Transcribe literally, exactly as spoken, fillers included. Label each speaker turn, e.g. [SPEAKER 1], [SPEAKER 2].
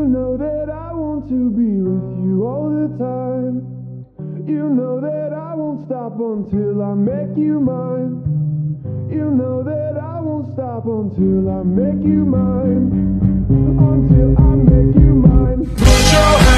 [SPEAKER 1] know that I want to be with you all the time. You know that I won't stop until I make you mine. You know that I won't stop until I make you mine. Until I make you mine. Put your hands